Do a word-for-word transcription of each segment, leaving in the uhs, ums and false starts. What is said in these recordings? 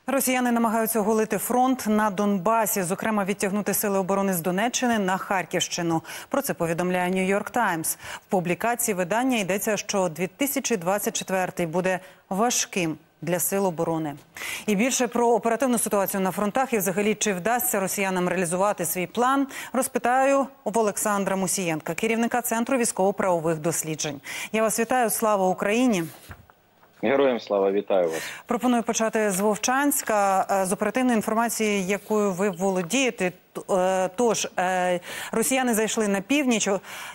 Росіяни намагаються оголити фронт на Донбасі, зокрема відтягнути сили оборони з Донеччини на Харківщину. Про це повідомляє Нью-Йорк Таймс. В публікації видання йдеться, що дві тисячі двадцять четвертий буде важким для сил оборони. І більше про оперативну ситуацію на фронтах і взагалі, чи вдасться росіянам реалізувати свій план, розпитаю в Олександра Мусієнка, керівника Центру військово-правових досліджень. Я вас вітаю. Слава Україні! Героям слава, вітаю вас. Пропоную почати з Вовчанська, з оперативної інформації, якою ви володієте. Тож, росіяни зайшли на північ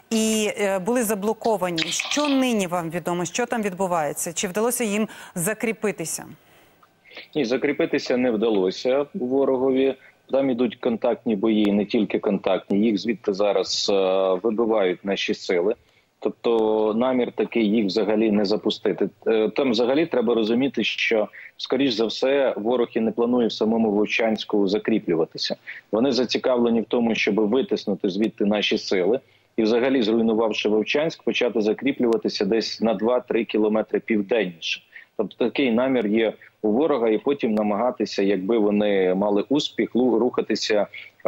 і були заблоковані. Що нині вам відомо? Що там відбувається? Чи вдалося їм закріпитися? Ні, закріпитися не вдалося ворогові. Там ідуть контактні бої, не тільки контактні. Їх звідти зараз вибивають наші сили. Тобто намір такий їх взагалі не запустити. Там взагалі треба розуміти, що, скоріш за все, ворог і не планує в самому Вовчанську закріплюватися. Вони зацікавлені в тому, щоб витиснути звідти наші сили і взагалі, зруйнувавши Вовчанськ, почати закріплюватися десь на два-три кілометри південніше. Тобто такий намір є у ворога, і потім намагатися, якби вони мали успіх, рухатися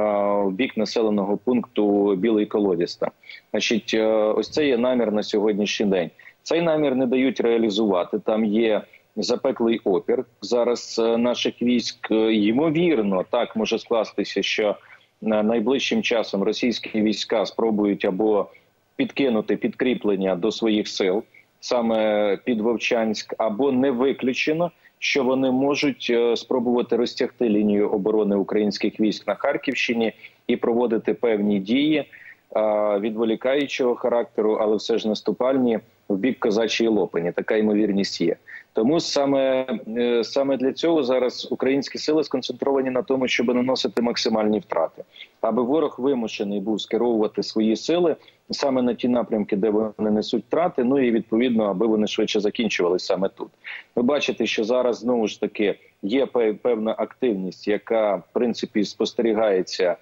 в бік населеного пункту Білий Колодязь. Значить, ось це є намір на сьогоднішній день. Цей намір не дають реалізувати. Там є запеклий опір зараз наших військ. Ймовірно, так може скластися, що найближчим часом російські війська спробують або підкинути підкріплення до своїх сил, саме під Вовчанськ, або не виключено, що вони можуть спробувати розтягти лінію оборони українських військ на Харківщині і проводити певні дії відволікаючого характеру, але все ж наступальні в бік Козачої Лопані. Така ймовірність є. Тому саме, саме для цього зараз українські сили сконцентровані на тому, щоб наносити максимальні втрати. Аби ворог вимушений був скеровувати свої сили саме на ті напрямки, де вони несуть втрати, ну і відповідно, аби вони швидше закінчувалися саме тут. Ви бачите, що зараз знову ж таки є певна активність, яка в принципі спостерігається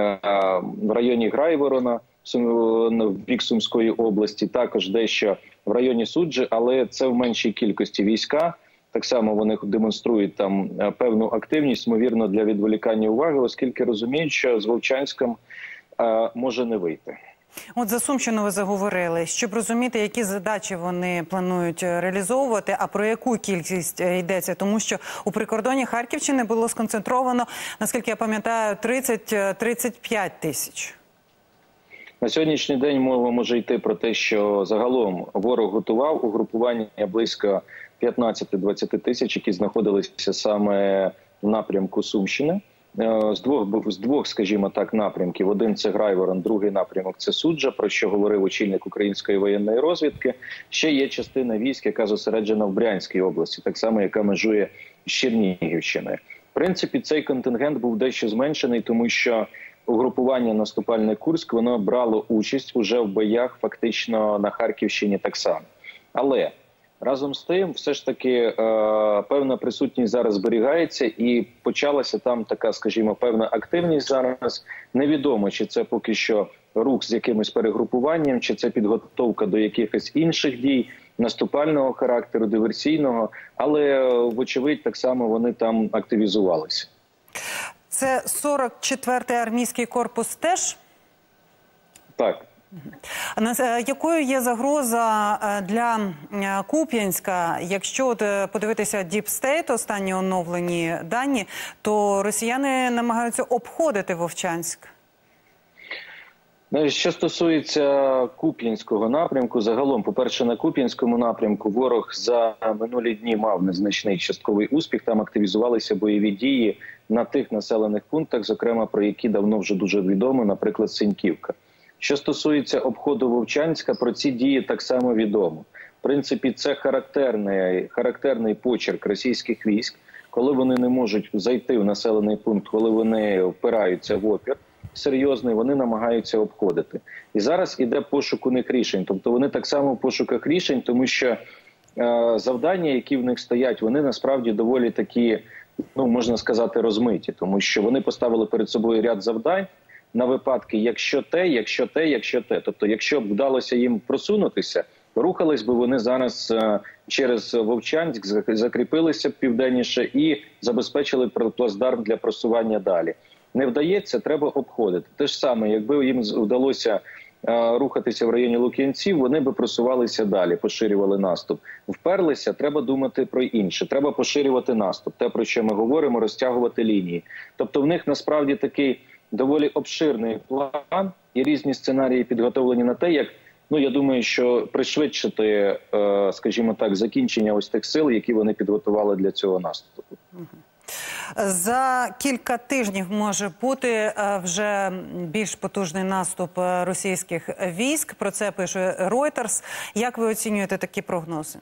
в районі Грайворона, в бік Сумської області, також дещо в районі Суджі, але це в меншій кількості війська. Так само вони демонструють там певну активність, ймовірно, для відволікання уваги, оскільки розуміють, що з Вовчанськом а, може не вийти. От за Сумщину ви заговорили. Щоб розуміти, які задачі вони планують реалізовувати, а про яку кількість йдеться? Тому що у прикордонні Харківщини було сконцентровано, наскільки я пам'ятаю, тридцять - тридцять п'ять тисяч. На сьогоднішній день мова може йти про те, що загалом ворог готував угрупування близько п'ятнадцять-двадцять тисяч, які знаходилися саме в напрямку Сумщини. З двох, з двох, скажімо так, напрямків. Один – це Грайворон, другий напрямок – це Суджа, про що говорив очільник української воєнної розвідки. Ще є частина військ, яка зосереджена в Брянській області, так само, яка межує з Чернігівщиною. В принципі, цей контингент був дещо зменшений, тому що угрупування наступальне Курськ, воно брало участь уже в боях фактично на Харківщині так само. Але разом з тим, все ж таки, е, певна присутність зараз зберігається і почалася там така, скажімо, певна активність зараз. Невідомо, чи це поки що рух з якимось перегрупуванням, чи це підготовка до якихось інших дій, наступального характеру, диверсійного, але, вочевидь, так само вони там активізувалися. Це сорок четвертий армійський корпус теж? Так. Якою є загроза для Куп'янська? Якщо подивитися Deep State, останні оновлені дані, то росіяни намагаються обходити Вовчанськ. Що стосується Куп'янського напрямку, загалом, по-перше, на Куп'янському напрямку ворог за минулі дні мав незначний частковий успіх. Там активізувалися бойові дії на тих населених пунктах, зокрема, про які давно вже дуже відомо, наприклад, Синьківка. Що стосується обходу Вовчанська, про ці дії так само відомо. В принципі, це характерний, характерний почерк російських військ, коли вони не можуть зайти в населений пункт, коли вони впираються в опір серйозний, вони намагаються обходити. І зараз іде пошук у них рішень. Тобто вони так само в пошуках рішень, тому що е, завдання, які в них стоять, вони насправді доволі такі, ну, можна сказати, розмиті. Тому що вони поставили перед собою ряд завдань на випадки, якщо те, якщо те, якщо те. Тобто, якщо б вдалося їм просунутися, Рухались би вони зараз через Вовчанськ, закріпилися б південніше і забезпечили плацдарм для просування далі. Не вдається, треба обходити. Те ж саме, якби їм вдалося рухатися в районі Лук'янців, вони би просувалися далі, поширювали наступ. Вперлися, треба думати про інше. Треба поширювати наступ. Те, про що ми говоримо, розтягувати лінії. Тобто в них насправді такий доволі обширний план і різні сценарії підготовлені на те, як, ну, я думаю, що пришвидшити, скажімо так, закінчення ось тих сил, які вони підготували для цього наступу. За кілька тижнів може бути вже більш потужний наступ російських військ. Про це пише Reuters. Як ви оцінюєте такі прогнози?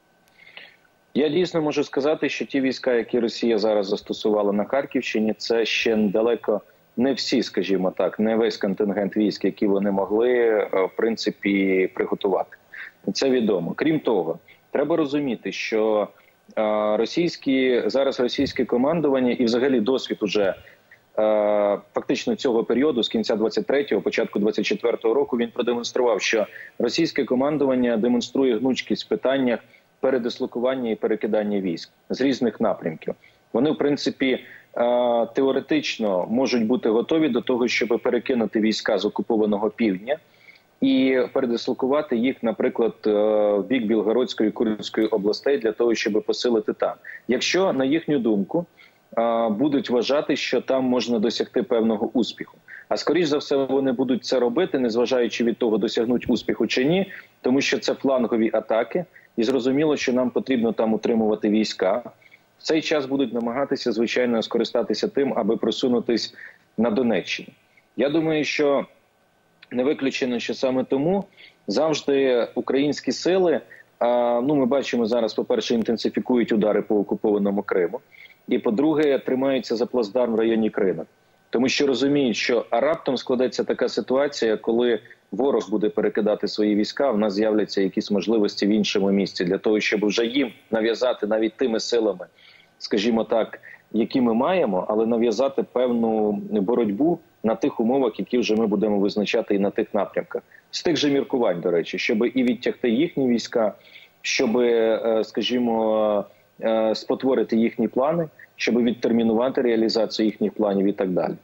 Я дійсно можу сказати, що ті війська, які Росія зараз застосувала на Харківщині, це ще далеко не всі, скажімо так, не весь контингент військ, які вони могли, в принципі, приготувати. Це відомо. Крім того, треба розуміти, що російські, зараз російське командування і взагалі досвід уже фактично цього періоду, з кінця двадцять третього, початку двадцять четвертого року, він продемонстрував, що російське командування демонструє гнучкість в питаннях передислокування і перекидання військ з різних напрямків. Вони, в принципі, теоретично можуть бути готові до того, щоб перекинути війська з окупованого півдня і передислокувати їх, наприклад, в бік Білгородської і Курської областей для того, щоб посилити там. Якщо, на їхню думку, будуть вважати, що там можна досягти певного успіху. А скоріш за все вони будуть це робити, незважаючи від того, досягнуть успіху чи ні, тому що це флангові атаки, і зрозуміло, що нам потрібно там утримувати війська. В цей час будуть намагатися, звичайно, скористатися тим, аби просунутись на Донеччині. Я думаю, що не виключено, що саме тому завжди українські сили, ну, ми бачимо зараз, по-перше, інтенсифікують удари по окупованому Криму, і, по-друге, тримаються за плацдарм в районі Криму. Тому що розуміють, що раптом складеться така ситуація, коли ворог буде перекидати свої війська, в нас з'являться якісь можливості в іншому місці для того, щоб вже їм нав'язати навіть тими силами, скажімо так, які ми маємо, але нав'язати певну боротьбу на тих умовах, які вже ми будемо визначати і на тих напрямках. З тих же міркувань, до речі, щоб і відтягти їхні війська, щоб, скажімо, спотворити їхні плани, щоб відтермінувати реалізацію їхніх планів і так далі.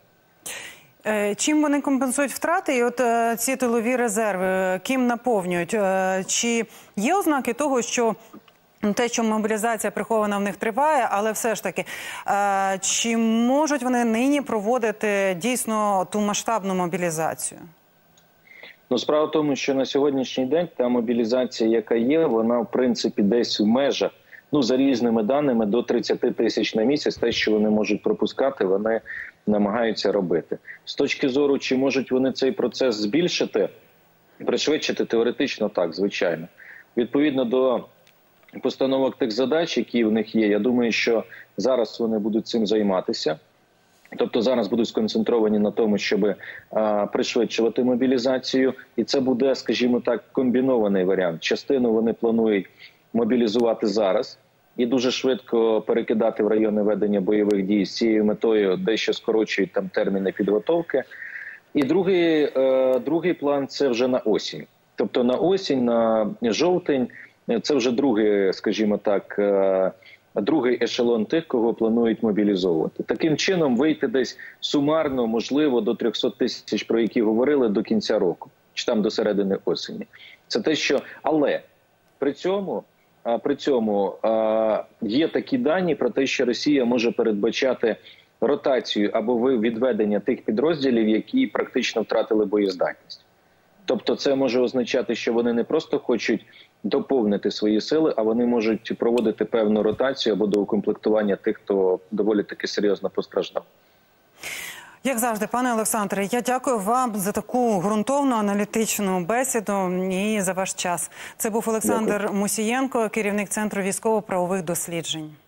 Чим вони компенсують втрати? І от ці тилові резерви, ким наповнюють? Чи є ознаки того, що те, що мобілізація прихована в них триває, але все ж таки, чи можуть вони нині проводити дійсно ту масштабну мобілізацію? Ну, справа в тому, що на сьогоднішній день та мобілізація, яка є, вона, в принципі, десь в межах, ну, за різними даними, до тридцяти тисяч на місяць. Те, що вони можуть пропускати, вони намагаються робити. З точки зору, чи можуть вони цей процес збільшити, пришвидшити, теоретично так, звичайно. Відповідно до постановок тих задач, які в них є, я думаю, що зараз вони будуть цим займатися. Тобто зараз будуть сконцентровані на тому, щоб а, пришвидшувати мобілізацію. І це буде, скажімо так, комбінований варіант. Частину вони планують мобілізувати зараз і дуже швидко перекидати в райони ведення бойових дій з цією метою, дещо скорочують там терміни підготовки. І другий, е, другий план – це вже на осінь. Тобто на осінь, на жовтень – це вже другий, скажімо так, е, другий ешелон тих, кого планують мобілізовувати. Таким чином вийти десь сумарно, можливо, до трьохсот тисяч, про які говорили, до кінця року, чи там до середини осені. Це те, що... Але при цьому, при цьому є такі дані про те, що Росія може передбачати ротацію або відведення тих підрозділів, які практично втратили боєздатність. Тобто це може означати, що вони не просто хочуть доповнити свої сили, а вони можуть проводити певну ротацію або доукомплектування тих, хто доволі таки серйозно постраждав. Як завжди, пане Олександре, я дякую вам за таку ґрунтовну аналітичну бесіду і за ваш час. Це був Олександр Дякую. Мусієнко, керівник Центру військово-правових досліджень.